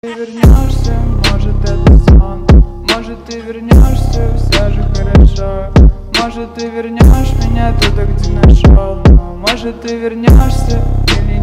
Ты вернешься, может это сон, может ты вернешься, все же хорошо. Может ты вернешь меня туда, где нашел, но может ты вернешься или